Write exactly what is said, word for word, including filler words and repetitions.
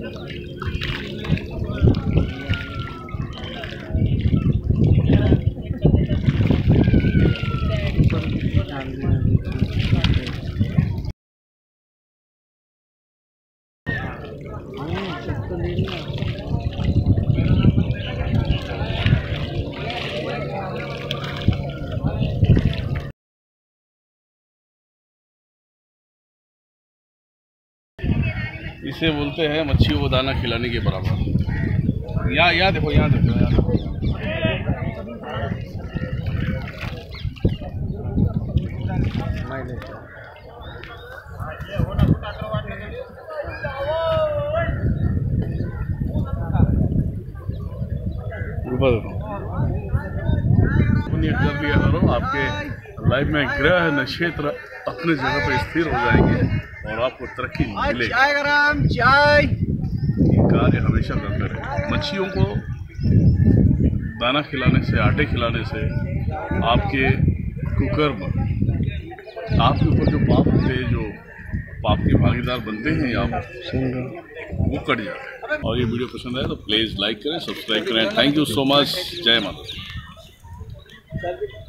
इसे बोलते हैं मच्छी को दाना खिलाने के बराबर। यहाँ यहाँ देखो, यहाँ देखो, यहाँ देखो। ऊपर देखो। कर दिया करो, आपके लाइफ में ग्रह नक्षत्र अपने जगह पर स्थिर हो जाएंगे और आपको तरक्की मिलेगी। चाय गरम चाय। ये कार्य हमेशा करते रहे। मच्छियों को दाना खिलाने से, आटे खिलाने से आपके कुकर्म, आपके ऊपर जो पाप होते हैं, जो पाप के भागीदार बनते हैं आप, वो कट जाते हैं। और ये वीडियो पसंद आए तो प्लीज़ लाइक करें, सब्सक्राइब करें। Thank you so much. जय माता।